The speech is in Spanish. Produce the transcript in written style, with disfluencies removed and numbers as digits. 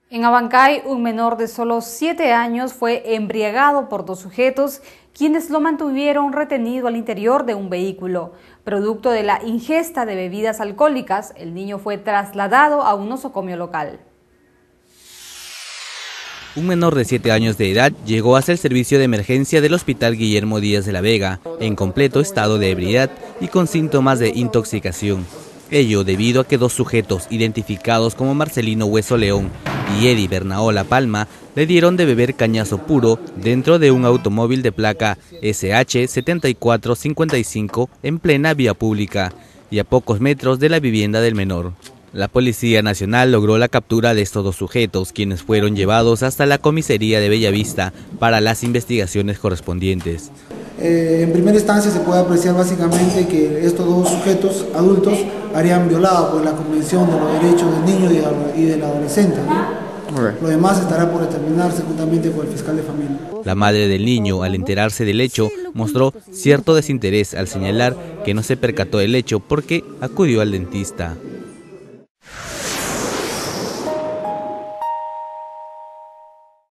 En Abancay, un menor de solo 7 años fue embriagado por 2 sujetos, quienes lo mantuvieron retenido al interior de un vehículo. Producto de la ingesta de bebidas alcohólicas, el niño fue trasladado a un nosocomio local. Un menor de 7 años de edad llegó hacia el servicio de emergencia del Hospital Guillermo Díaz de la Vega, en completo estado de ebriedad y con síntomas de intoxicación. Ello debido a que 2 sujetos identificados como Marcelino Hueso León y Eddie Bernaola Palma le dieron de beber cañazo puro dentro de un automóvil de placa SH7455 en plena vía pública y a pocos metros de la vivienda del menor. La Policía Nacional logró la captura de estos 2 sujetos, quienes fueron llevados hasta la comisaría de Bellavista para las investigaciones correspondientes. En primera instancia se puede apreciar básicamente que estos 2 sujetos adultos harían violado por la Convención de los Derechos del Niño y del Adolescente, ¿no? Lo demás estará por determinarse juntamente por el fiscal de familia. La madre del niño, al enterarse del hecho, mostró cierto desinterés al señalar que no se percató del hecho porque acudió al dentista.